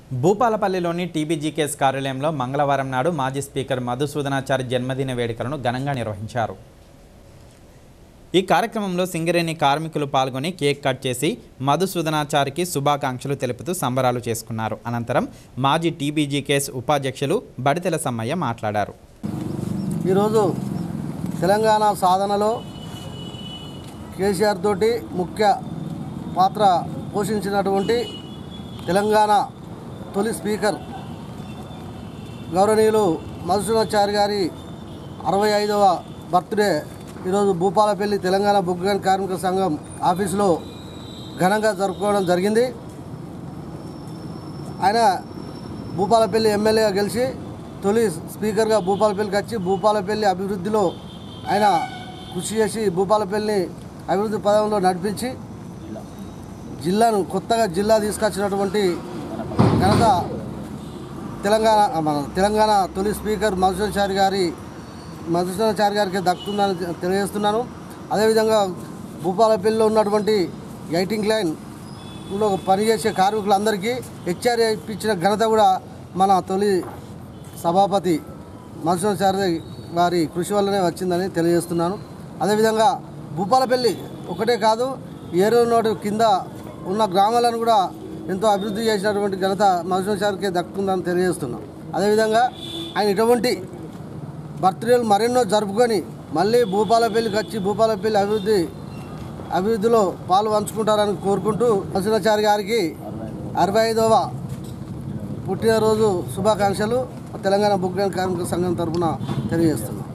భూపాలపల్లిలోని TBGKS కార్యాలయంలో మంగళవారం నాడు మాజీ స్పీకర్ మధుసూదనాచారి జన్మదిన వేడుకలను ఘనంగా నిర్వహించారు. ఈ కార్యక్రమంలో సింగరేణి కార్మికులు పాల్గొని కేక్ కట్ చేసి మధుసూదనాచారికి శుభాకాంక్షలు తెలుపుతూ సంబరాలు చేసుకున్నారు. అనంతరం మాజీ టీబీజీకేఎస్ ఉపాధ్యక్షులు బడితెల సమ్మయ్య మాట్లాడారు. ఈరోజు తెలంగాణ సాధనలో కేసీఆర్ తోటి ముఖ్య పాత్ర పోషించినటువంటి తెలంగాణ తొలి స్పీకర్ గౌరవనీయులు మధుసూదనాచారి గారి 65వ బర్త్డే ఈరోజు భూపాలపల్లి తెలంగాణ బొగ్గు కార్మిక సంఘం ఆఫీసులో ఘనంగా జరుపుకోవడం జరిగింది. ఆయన భూపాలపల్లి ఎమ్మెల్యేగా గెలిచి తొలి స్పీకర్గా భూపాలపల్లికి వచ్చి భూపాలపల్లి అభివృద్ధిలో ఆయన కృషి చేసి భూపాలపల్లిని అభివృద్ధి పదంలో నడిపించి జిల్లాను కొత్తగా జిల్లా తీసుకొచ్చినటువంటి ఘనత తెలంగాణ తొలి స్పీకర్ మధుసూదనాచారి గారికి దక్కుతుందని తెలియజేస్తున్నాను. అదేవిధంగా భూపాలపల్లిలో ఉన్నటువంటి ఎయిటింగ్ లైన్లో పనిచేసే కార్మికులందరికీ హెచ్ఆర్ఏ ఇప్పించిన ఘనత కూడా మన తొలి సభాపతి మధుసూదనాచారి వారి కృషి వల్లనే వచ్చిందని తెలియజేస్తున్నాను. అదేవిధంగా భూపాలపల్లి ఒకటే కాదు, ఏరునోటి కింద ఉన్న గ్రామాలను కూడా ఎంతో అభివృద్ధి చేసినటువంటి ఘనత మధుసూదనాచారికి దక్కుతుందని తెలియజేస్తున్నాం. అదేవిధంగా ఆయన ఇటువంటి బర్త్డేలు మరెన్నో జరుపుకొని మళ్ళీ భూపాలపల్లికి వచ్చి భూపాలపల్లి అభివృద్ధిలో పాలు పంచుకుంటారని కోరుకుంటూ మధుసూదనాచారి గారికి 65వ పుట్టినరోజు శుభాకాంక్షలు తెలంగాణ బొగ్గు కార్మిక సంఘం తరఫున తెలియజేస్తున్నాం.